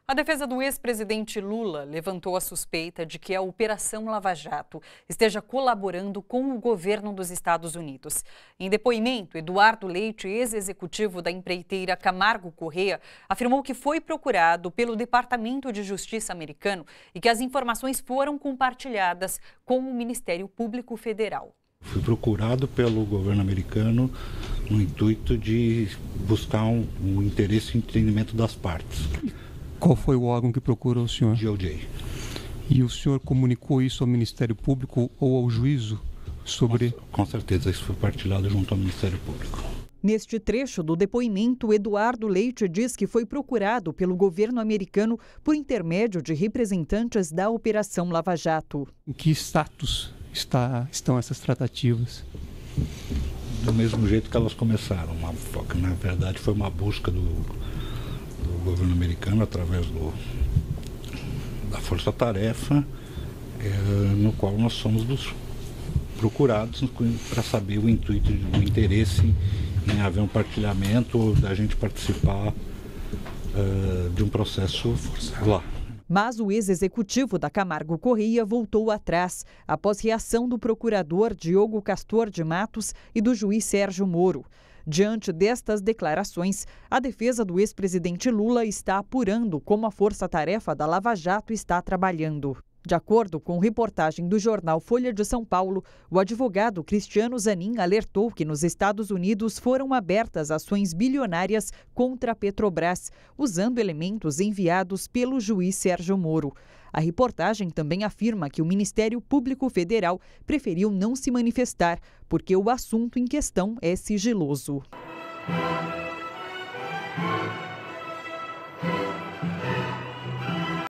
A defesa do ex-presidente Lula levantou a suspeita de que a Operação Lava Jato esteja colaborando com o governo dos Estados Unidos. Em depoimento, Eduardo Leite, ex-executivo da empreiteira Camargo Corrêa, afirmou que foi procurado pelo Departamento de Justiça americano e que as informações foram compartilhadas com o Ministério Público Federal. Fui procurado pelo governo americano no intuito de buscar um interesse e entendimento das partes. Qual foi o órgão que procurou o senhor? DOJ. E o senhor comunicou isso ao Ministério Público ou ao juízo sobre... Com certeza, isso foi partilhado junto ao Ministério Público. Neste trecho do depoimento, Eduardo Leite diz que foi procurado pelo governo americano por intermédio de representantes da Operação Lava Jato. Em que status estão essas tratativas? Do mesmo jeito que elas começaram. Na verdade, foi uma busca do governo americano através da Força Tarefa, no qual nós somos procurados para saber o intuito, o interesse em haver um partilhamento ou da gente participar de um processo lá. Mas o ex-executivo da Camargo Corrêa voltou atrás, após reação do procurador Diogo Castor de Matos e do juiz Sérgio Moro. Diante destas declarações, a defesa do ex-presidente Lula está apurando como a força-tarefa da Lava Jato está trabalhando. De acordo com reportagem do jornal Folha de São Paulo, o advogado Cristiano Zanin alertou que nos Estados Unidos foram abertas ações bilionárias contra a Petrobras, usando elementos enviados pelo juiz Sérgio Moro. A reportagem também afirma que o Ministério Público Federal preferiu não se manifestar, porque o assunto em questão é sigiloso.